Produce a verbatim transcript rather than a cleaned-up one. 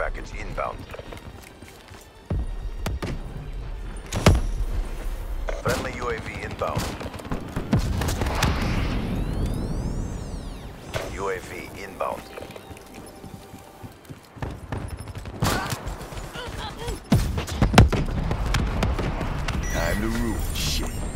package inbound. Friendly U A V inbound. U A V inbound. Time to root. Shit.